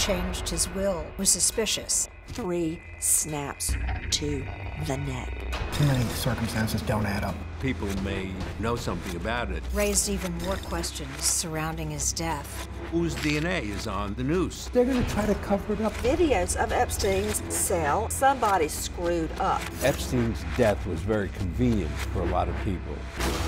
changed his will was suspicious. 3 snaps to the neck. Too many circumstances don't add up. People may know something about it. Raised even more questions surrounding his death. Whose DNA is on the noose? They're going to try to cover it up. Videos of Epstein's cell. Somebody screwed up. Epstein's death was very convenient for a lot of people.